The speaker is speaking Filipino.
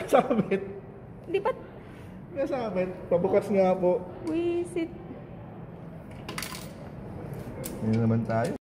Sabit. Di ba? Nasabit. Pabukas nga po. Wisit. Yan naman tayo.